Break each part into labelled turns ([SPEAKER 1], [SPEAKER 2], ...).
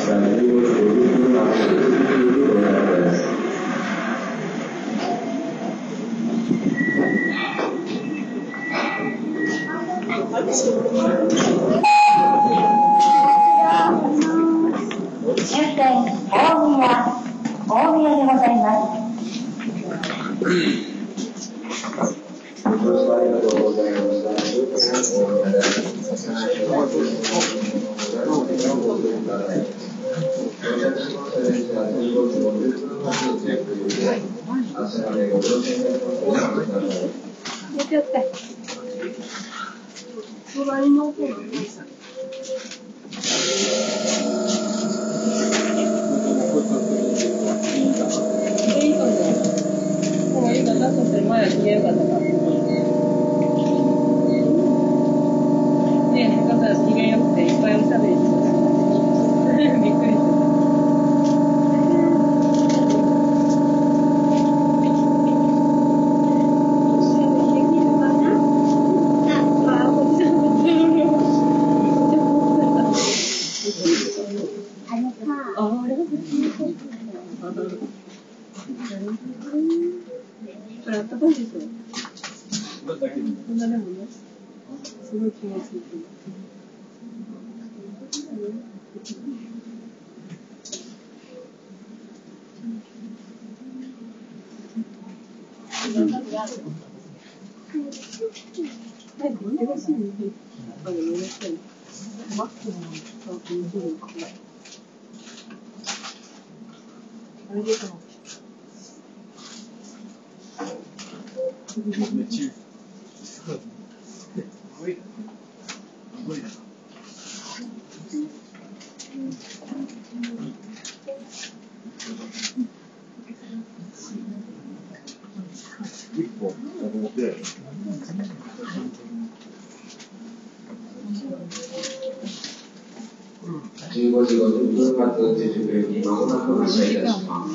[SPEAKER 1] 15時50分発自粛行きまもなく発車いたします。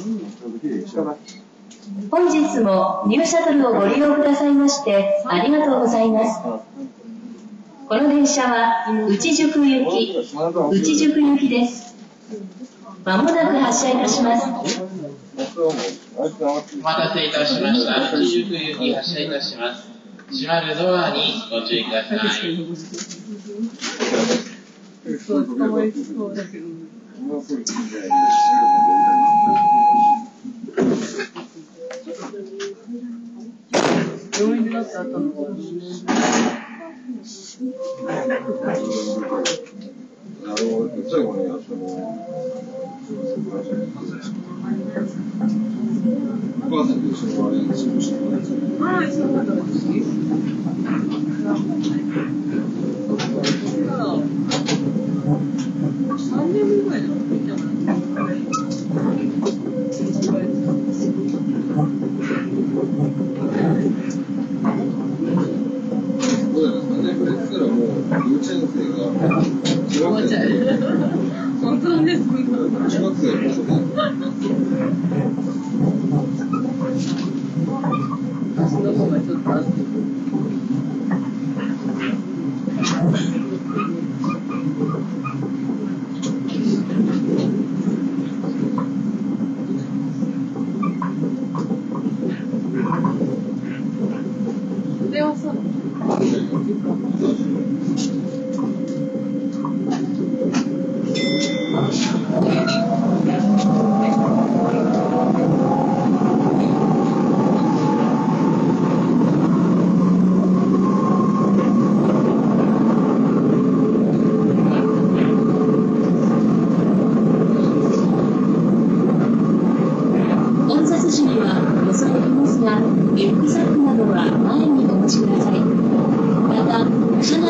[SPEAKER 2] 本日もニューシャトルをご利用くださいましてありがとうございます。この電車は内宿行きです。まもなく発車いたします。
[SPEAKER 3] お待たせいたしました。内宿行き発車いたします。閉まるドアにご注意ください。
[SPEAKER 4] 捕まえそうだけど。病院になってあったのかな。
[SPEAKER 5] 最後にお母さんと一緒にあれにしてもらって。
[SPEAKER 4] はい、そうなんだ。3年目ぐらいだったみたいな。本当ですか。
[SPEAKER 5] 中学生もそうだ。
[SPEAKER 4] 私の方がちょっとあって。電話したの？
[SPEAKER 2] 混雑時には恐れ入りますが、リュックサックなどは前にお持ちください。また、車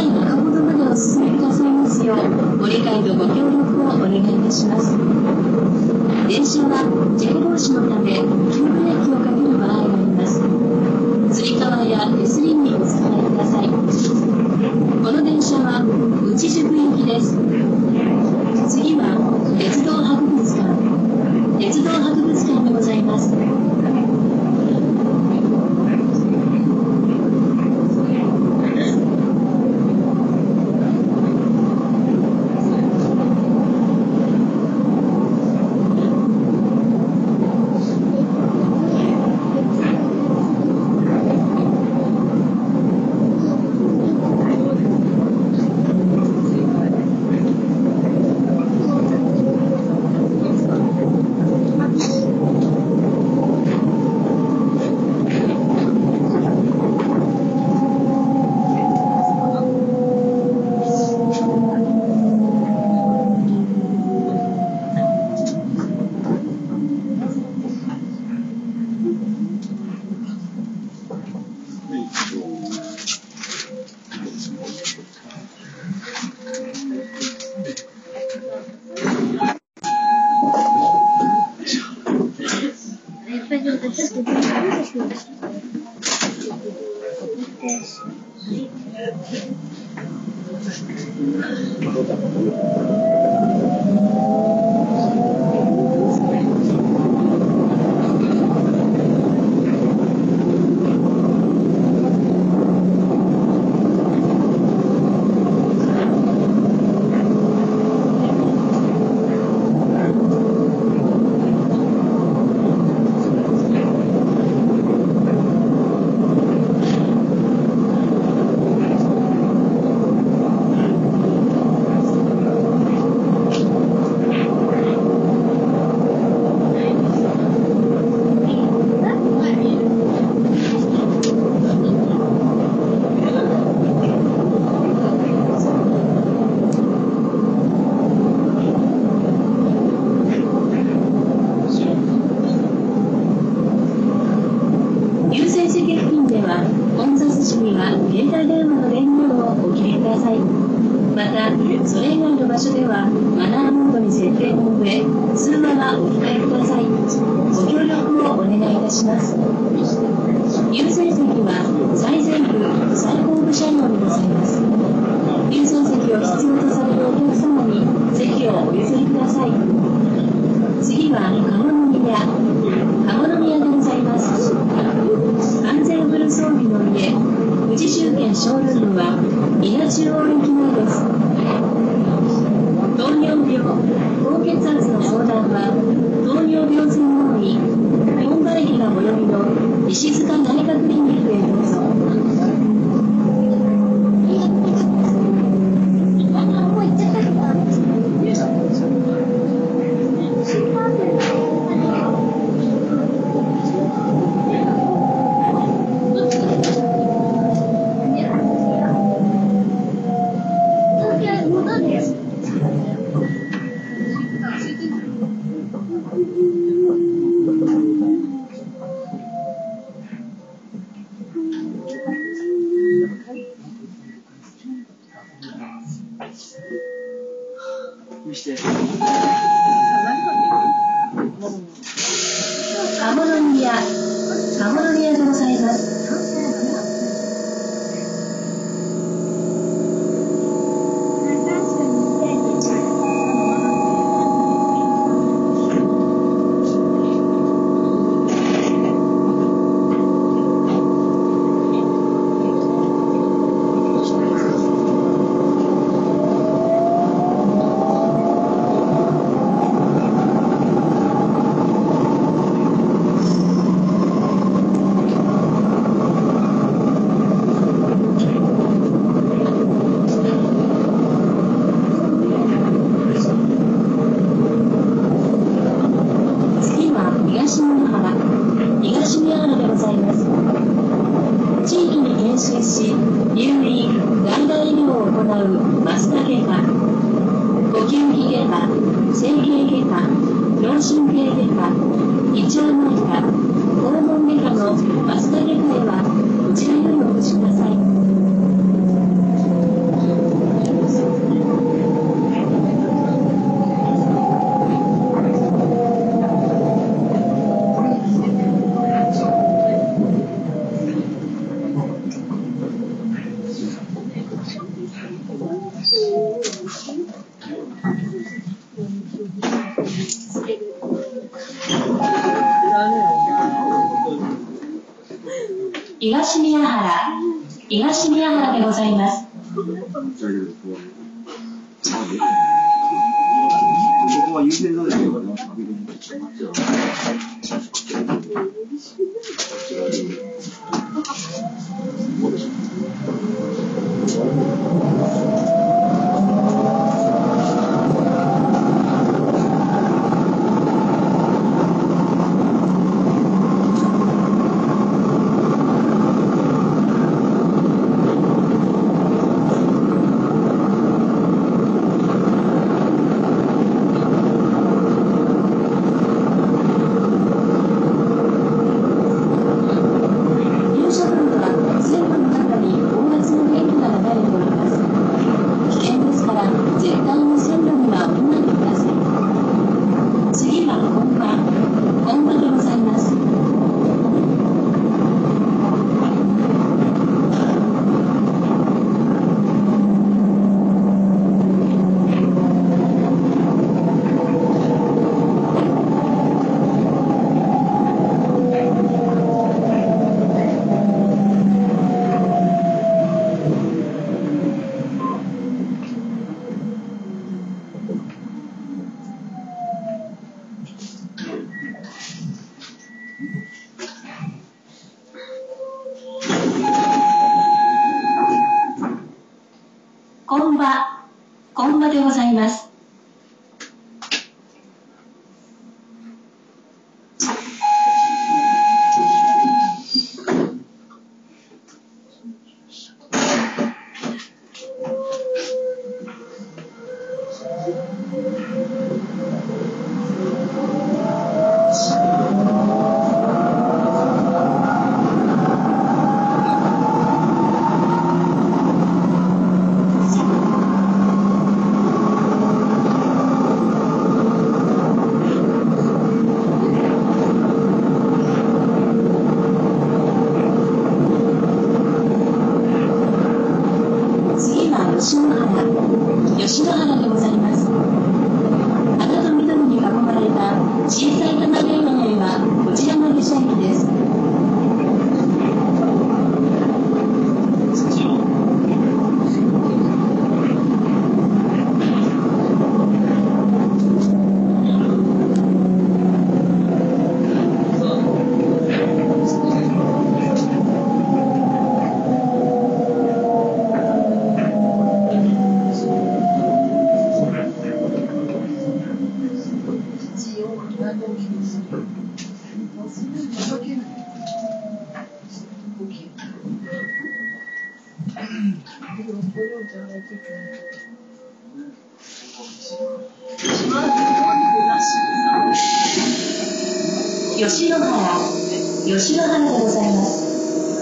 [SPEAKER 2] 優先席付近では混雑時には携帯電話の電源をお切りください。また、それ以外の場所ではマナーモードに設定の上、通話はお控えください。ご協力をお願いいたします。優先席は最前部、最後部車両にございます。優先席を必要とされるお客様に席をお譲りください。次は鴨宮でございます。安全フル装備の家、富士周辺ショールームは伊那中央駅前です。糖尿病、高血圧の相談は糖尿病専門医本場駅が最寄りの石塚内科クリニックへどうぞ。鴨宮でございます。東宮原でございます。地域に検診し、入院、外来医療を行う増田外科、呼吸器外科、整形外科、脳神経外科、胃腸内科、肛門外科の増田外科へはこちらよりお越しください。東宮原でございます。
[SPEAKER 5] ここは優先座席があります。
[SPEAKER 2] 入所分は線路の中に高圧の電気が流れておりでございます。吉野原でございます。花と緑に囲まれた小さい玉電話へはこちらの列車駅です。吉野原でございます。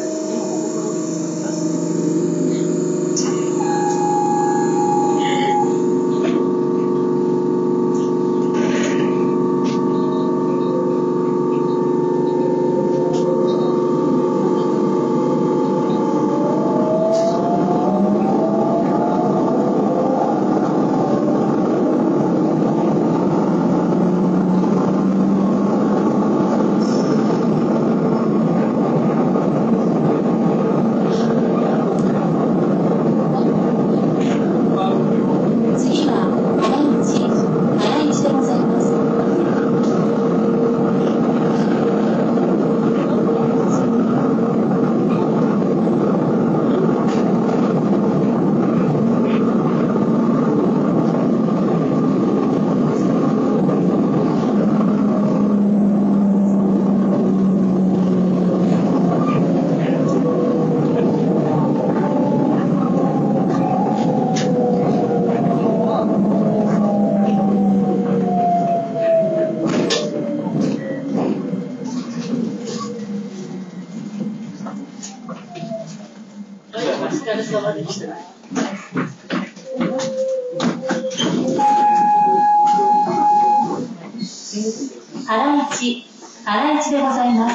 [SPEAKER 2] 原市でございます。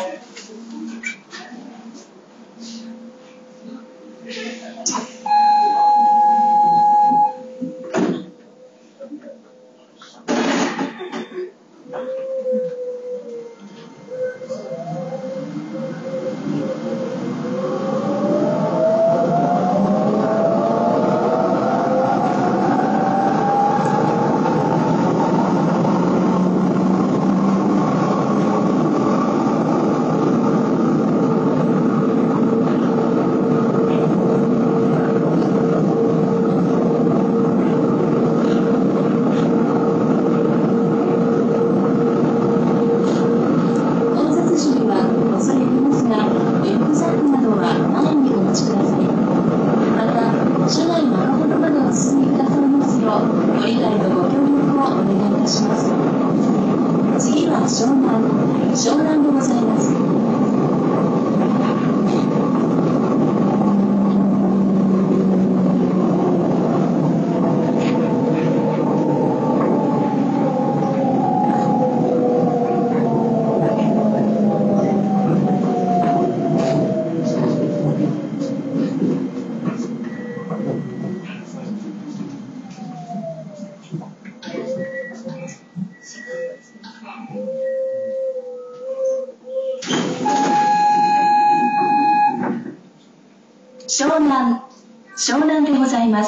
[SPEAKER 2] 湘南でございます。湘南でございます。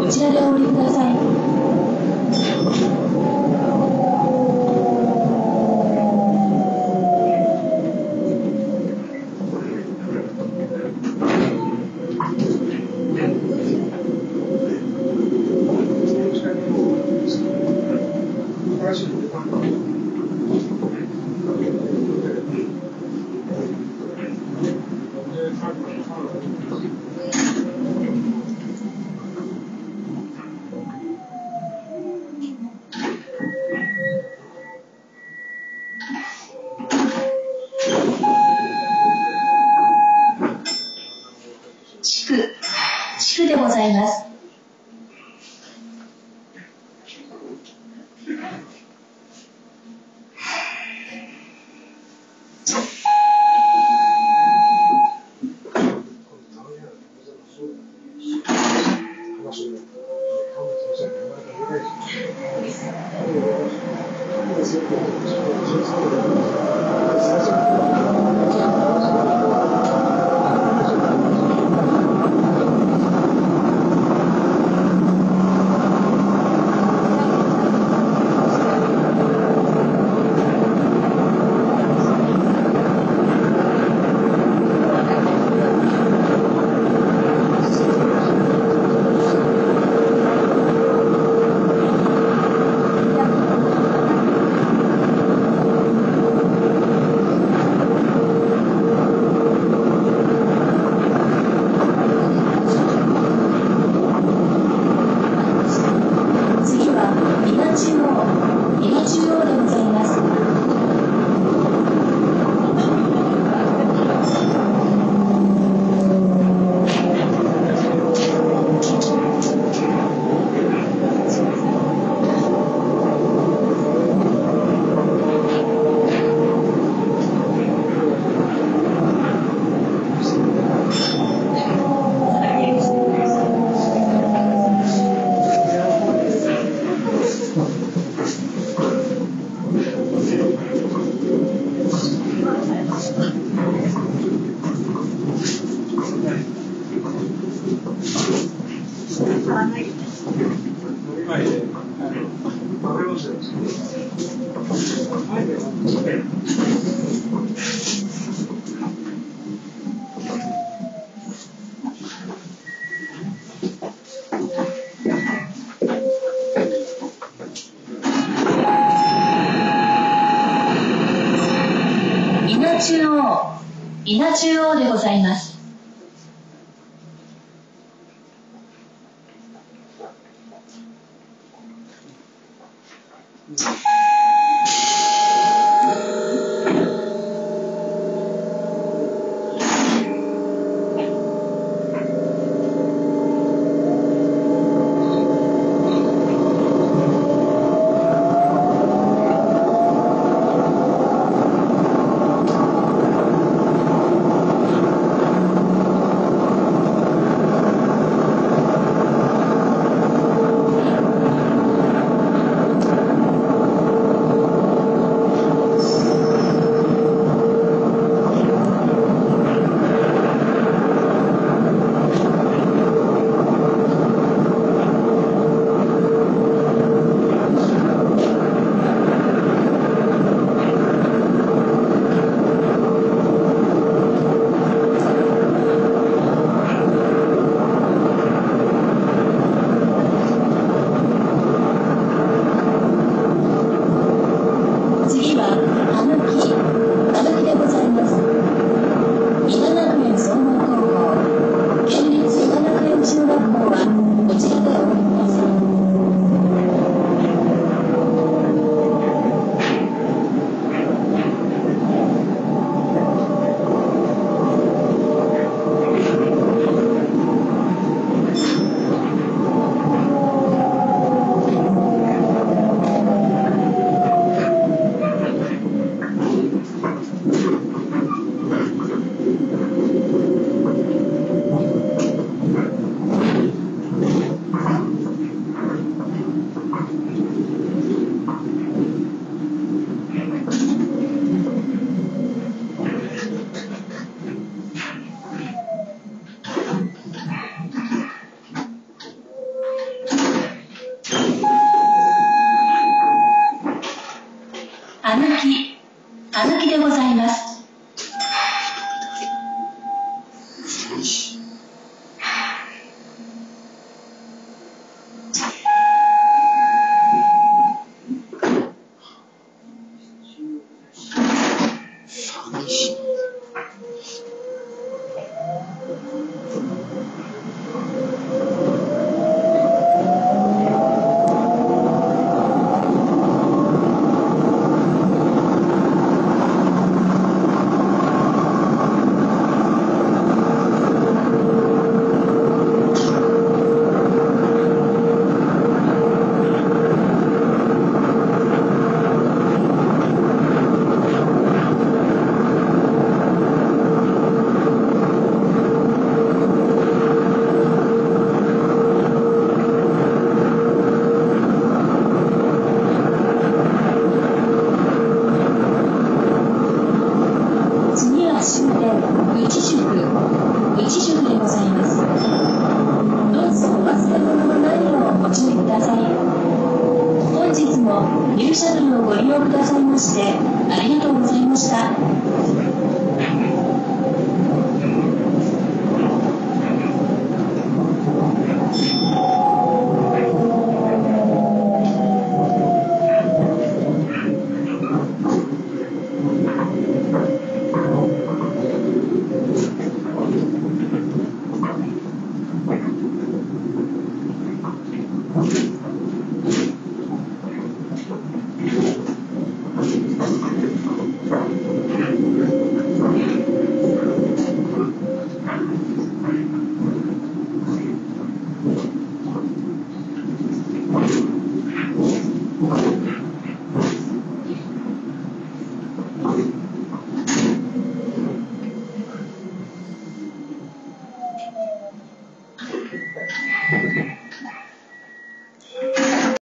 [SPEAKER 2] こちらでお降りください。地区でございます。伊那中央でございます。 ざいます。ニューシャトルをご利用くださいましてありがとうございました。